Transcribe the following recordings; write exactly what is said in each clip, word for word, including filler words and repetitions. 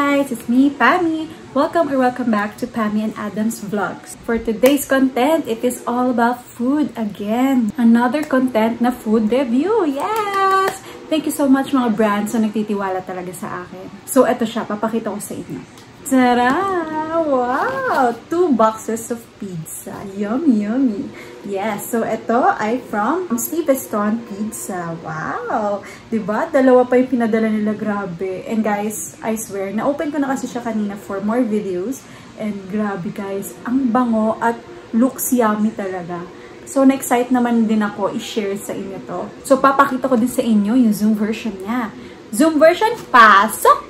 guys, it's me, Pammy. Welcome or welcome back to Pammy and Adam's Vlogs. For today's content, it is all about food again. Another content na food review. Yes! Thank you so much mga brands na nagtitiwala talaga sa akin. So, eto siya. Papakita ko sa inyo. Tara! Wow! Two boxes of pizza. Yummy, yummy. Yes, so ito ay from Steveston Pizza. Wow! Diba? Dalawa pa yung pinadala nila. Grabe. And guys, I swear, na-open ko na kasi siya kanina for more videos. And grabe guys, ang bango at looks yummy talaga. So, na-excite naman din ako i-share sa inyo to. So, papakita ko din sa inyo yung Zoom version niya. Zoom version, pasok!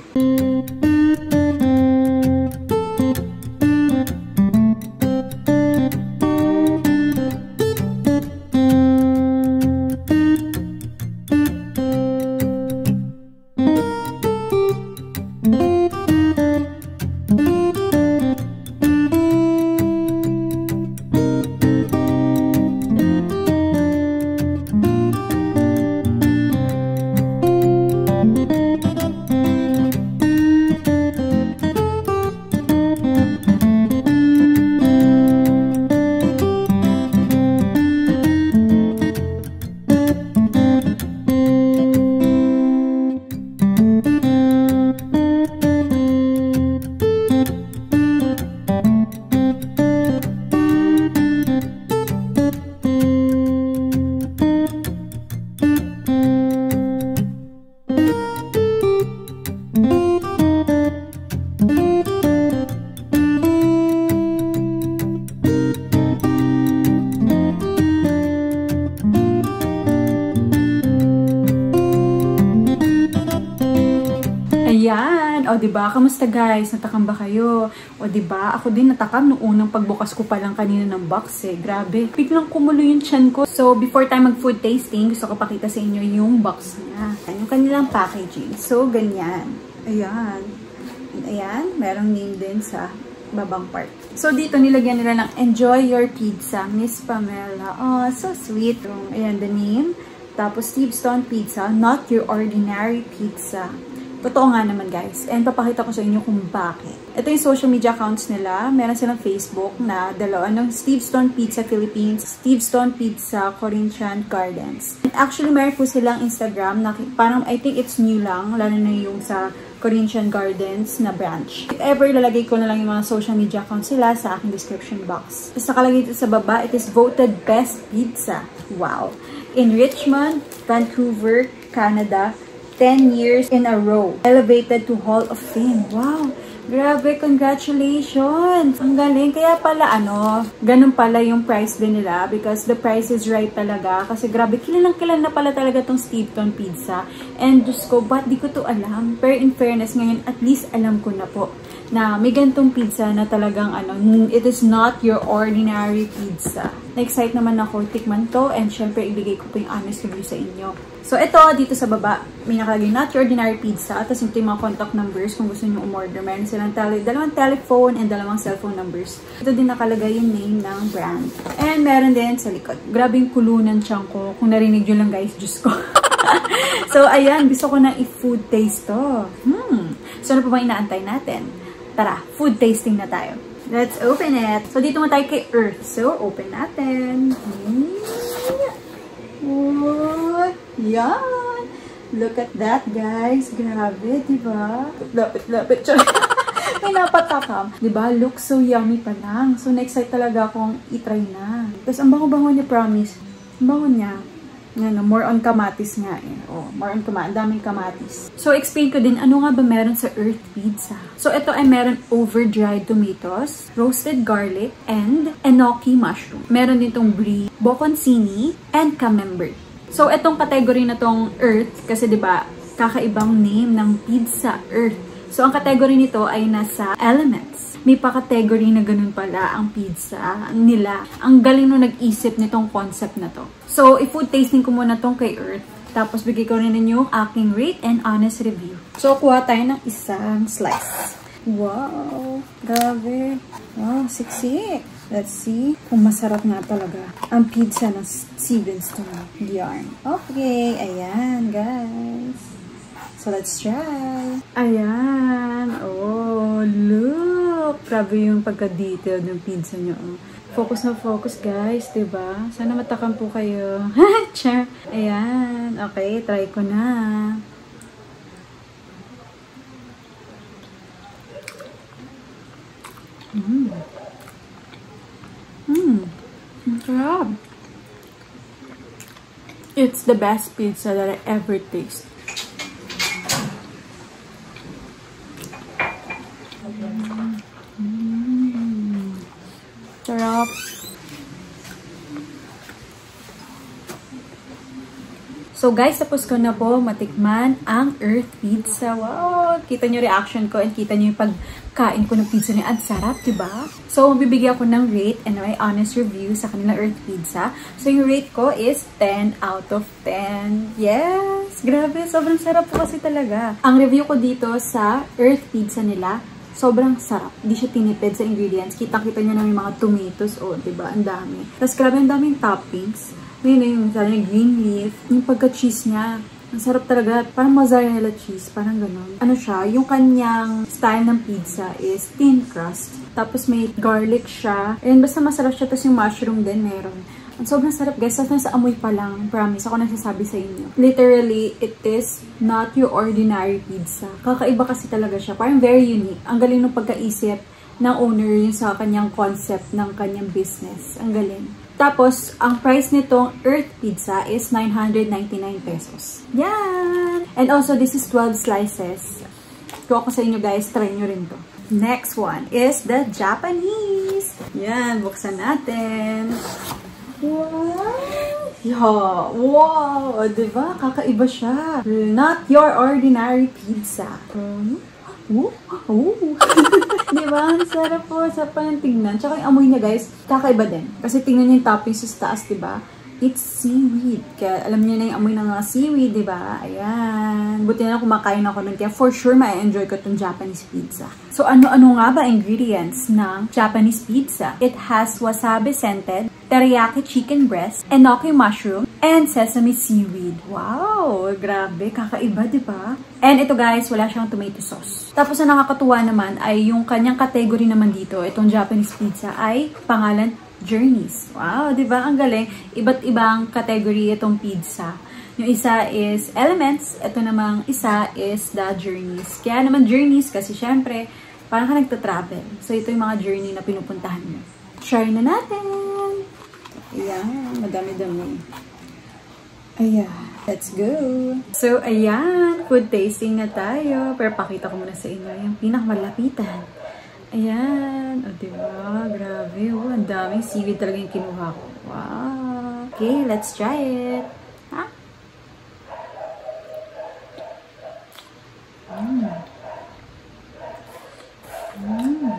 Ayan. O, diba? Kamusta guys? Natakam ba kayo? O, diba? Ako din natakam nung unang pagbukas ko pa lang kanina ng box eh. Grabe. Biglang kumulo yung tiyan ko. So, before tayo mag-food tasting, gusto ko pakita sa inyo yung box niya. Yung kanilang packaging. So, ganyan. Ayan. Ayan. Merong name din sa babang part. So, dito nilagyan nila ng Enjoy Your Pizza, Miss Pamela. Oh, so sweet. Ayan, the name. Tapos, Steveston Pizza, not your ordinary pizza. Totoo nga naman guys. And papakita ko sa inyo kung bakit. Ito yung social media accounts nila. Meron silang Facebook na dalawa ng Steveston Pizza Philippines, Steveston Pizza Corinthian Gardens. And actually, meron po silang Instagram na parang I think it's new lang. Lalo na yung sa Corinthian Gardens na branch. If ever, ilalagay ko na lang yung mga social media accounts sila sa aking description box. Tapos nakalagay dito sa baba, it is voted best pizza. Wow! In Richmond, Vancouver, Canada, ten years in a row. Elevated to Hall of Fame. Wow! Grabe, congratulations! Ang galing. Kaya pala, ano, ganun pala yung price din nila because the price is right talaga. Kasi grabe, kilalang kilala na pala talaga tong Steveston Pizza. And Diyos ko, ba't di ko to alam? Pero in fairness, ngayon, at least alam ko na po na may gantong pizza na talagang ano, it is not your ordinary pizza. Na-excite naman ako tikman to and syempre ibigay ko po yung honest review sa inyo. So ito, dito sa baba, may nakalagay not your ordinary pizza. Tapos ito yung mga contact numbers kung gusto nyo umorder. Meron silang tele dalawang telephone and dalawang cellphone numbers. Ito din nakalagay yung name ng brand. And meron din sa likod. Grabe yung kulunan siyang ko. Kung narinig nyo lang guys, Diyos ko. So ayan, gusto ko na i-food taste to. Hmm. So ano pa bang inaantay natin? Tara, food tasting na tayo. Let's open it. So, dito mo tayo kay Earth. So, open natin. Oh, yan. Look at that, guys. Grabe, diba? Lapit, lapit. May napatakam. Diba? Looks so yummy pa lang. So, na-excite talaga akong itry na. Tapos, ang bango-bango niya, promise. Ang bango niya. Ano, more on kamatis nga eh. Oh, more on kamatis. Daming kamatis. So, explain ko din, ano nga ba meron sa Earth Pizza? So, ito ay meron over-dried tomatoes, roasted garlic, and enoki mushroom. Meron din itong brie, bocconcini, and camembert. So, itong category na tong Earth, kasi diba, kakaibang name ng pizza, Earth. So, ang category nito ay nasa Elements. May pa-category na ganun pala ang pizza nila. Ang galing nung nag-isip nitong concept na to. So, i-food tasting ko muna tong kay Earth. Tapos, bigay ko rin ninyo aking rate and honest review. So, kuha tayo ng isang slice. Wow! Grabe! Wow, siksik! Let's see kung masarap nga talaga ang pizza ng Steveston Yarn. Okay, ayan guys. So, let's try. Ayan. Oh, look. Grabe yung pagka-detailed ng pizza nyo. Oh. Focus na focus, guys. Diba? Sana matakam po kayo. Char. Ayan. Okay, try ko na. Mmm. Mmm. Ang sarap. It's the best pizza that I ever tasted. Mm. Sarap. So guys, tapos ko na po matikman ang Earth Pizza. Wow! Kita nyo reaction ko and kita nyo yung pagkain ko ng pizza niya. Ang sarap, diba? So, bibigyan ko ng rate and my honest review sa kanilang Earth Pizza. So, yung rate ko is ten out of ten. Yes! Grabe! Sobrang sarap po kasi talaga. Ang review ko dito sa Earth Pizza nila, sobrang sarap. Hindi siya tinipid sa ingredients. Kita-kita nyo na may mga tomatoes. O, oh, diba? Ang dami. Tapos, grabe ang daming toppings. Ngayon na yung, yung green leaf, yung pagka-cheese niya. Ang sarap talaga. Parang mozzarella cheese. Parang gano'n. Ano siya, yung kanyang style ng pizza is thin crust. Tapos may garlic siya. And basta masarap siya. Tapos yung mushroom din meron. Ang sobrang sarap guys. Tapos sa amoy pa lang. Promise. Ako nagsasabi sa inyo. Literally, it is not your ordinary pizza. Kakaiba kasi talaga siya. Parang very unique. Ang galing ng pagkaisip ng owner yun sa kanyang concept ng kanyang business. Ang galing. Tapos, ang price nitong Earth Pizza is nine hundred ninety-nine pesos. Yan! And also, this is twelve slices. Kung ako sa inyo guys, try nyo rin to. Next one is the Japanese. Yan, buksan natin. Wow! Yeah. Wow! Diba? Kakaiba siya. Not your ordinary pizza. Um, Ooh! Ooh! Diba? Ang sarap po sa pantignan. Tsaka yung amoy niya guys, kakaiba din. Kasi tingnan niyo yung toppings sa taas, diba? It's seaweed. Kaya alam niyo na yung amoy ng mga seaweed, diba? Ayan. Buti na kumakain ako nun. Kaya for sure, ma-enjoy ko itong Japanese pizza. So, ano-ano nga ba ingredients ng Japanese pizza? It has wasabi-scented, teriyaki chicken breast, enoki mushroom, and sesame seaweed. Wow! Grabe. Kakaiba, diba? And ito guys, wala siyang tomato sauce. Tapos na nakakatuwa naman ay yung kanyang category naman dito, itong Japanese pizza ay pangalan Journeys. Wow, di ba? Ang galing. Iba't ibang category itong pizza. Yung isa is Elements, ito namang isa is the Journeys. Kaya naman Journeys kasi syempre, parang ka nagta-travel. So ito yung mga journey na pinupuntahan mo. Try na natin! Ayan, madami-dami. Ayan, let's go! So, ayan, food tasting na tayo. Pero pakita ko muna sa inyo yung pinakamalapitan. Ayan, o diba? Grabe, oh, ang daming seaweed talaga yung kinuha ko. Wow! Okay, let's try it! Ha? Mmm! Mmm!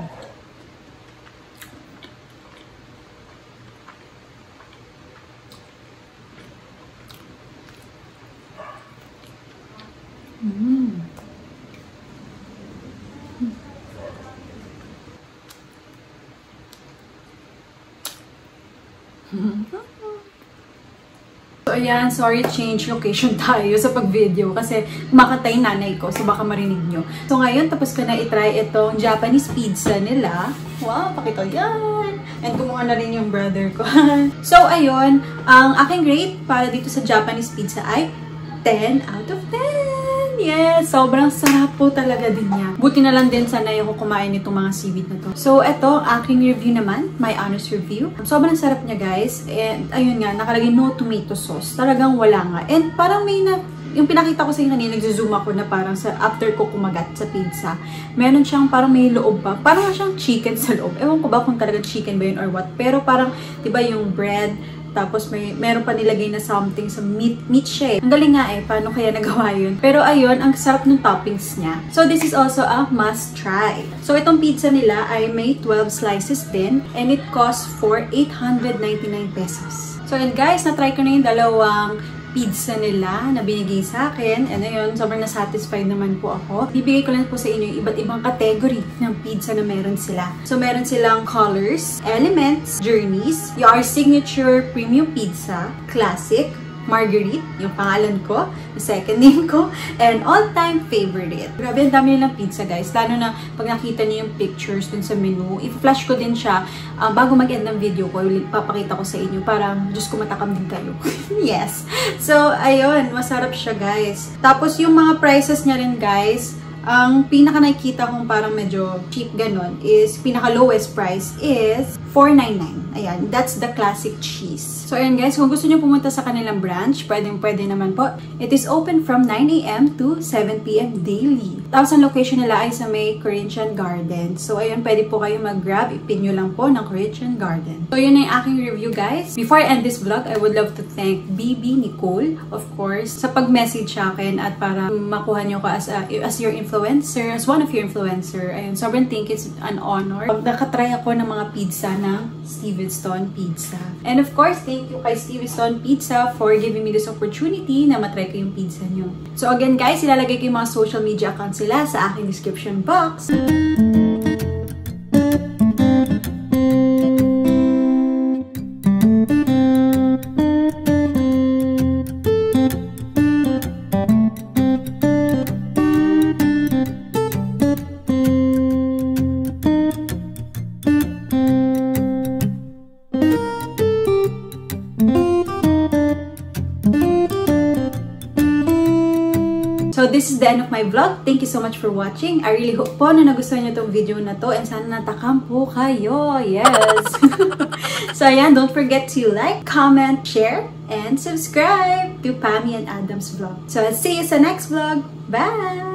Mmm. So, ayan, sorry, change location tayo sa pag-video kasi makatay nanay ko, so baka marinig nyo. So, ngayon, tapos ko na itry itong Japanese pizza nila. Wow, pakita yan! And kumuha na rin yung brother ko. So, ayun, ang aking rate para dito sa Japanese pizza ay ten out of ten! Yes! Sobrang sarap po talaga din niya. Buti na lang din sanay ako kumain nitong mga seaweed na to. So, eto, aking review naman. My honest review. Sobrang sarap niya, guys. And, ayun nga, nakalagay no tomato sauce. Talagang wala nga. And, parang may na... Yung pinakita ko sa inyo kanina, nagzo-zoom ako na parang sa after ko kumagat sa pizza. Meron siyang parang may loob pa. Parang siyang chicken sa loob. Ewan ko ba kung talaga chicken ba yun or what. Pero parang, diba yung bread, tapos may meron pa nilagay na something sa meat, meat siya eh. Ang galing nga eh, paano kaya nagawa yun? Pero ayun, ang sarap ng toppings niya. So this is also a must try. So itong pizza nila ay may twelve slices din and it costs for eight hundred ninety-nine pesos. So and guys, na-try ko na yung dalawang pizza nila na binigay sa akin. And ayun, sobrang na-satisfied naman po ako. Bibigay ko lang po sa inyo yung iba't ibang category ng pizza na meron sila. So meron silang colors, elements, journeys, your signature premium pizza, classic, Marguerite, yung pangalan ko, yung second name ko, and all-time favorite. Grabe, ang dami nilang pizza, guys. Lalo na pag nakita niyo yung pictures dun sa menu, i-flash ko din siya um, bago mag-end ng video ko, papakita ko sa inyo para, Diyos ko, matakam din kayo. Yes. So, ayun, masarap siya, guys. Tapos, yung mga prices niya rin, guys, ang pinaka nakikita kong parang medyo cheap ganon is, pinaka lowest price is four ninety-nine. Ayan, that's the classic cheese. So, ayan guys, kung gusto nyo pumunta sa kanilang branch, pwedeng pwede naman po. It is open from nine A M to seven P M daily. Tapos, ang location nila ay sa may Corinthian Garden. So, ayun, pwede po kayo mag-grab. Ipin nyo lang po ng Corinthian Garden. So, yun na yung aking review, guys. Before I end this vlog, I would love to thank B B Nicole, of course, sa pag-message sa akin at para makuha nyo ko as, a, as your influencer, as one of your influencer. Ayun, sobrang thank you. It's an honor. Nakatry ako ng mga pizza ng Stevenson Pizza. And of course, thank you kay Stevenson Pizza for giving me this opportunity na matry ko yung pizza nyo. So again guys, ilalagay ko yung mga social media accounts sila sa aking description box. So, this is the end of my vlog. Thank you so much for watching. I really hope po na nagustuhan nyo itong video na to and sana natakam po kayo. Yes! So, ayan, don't forget to like, comment, share, and subscribe to Pammy and Adam's vlog. So, I'll see you sa next vlog. Bye!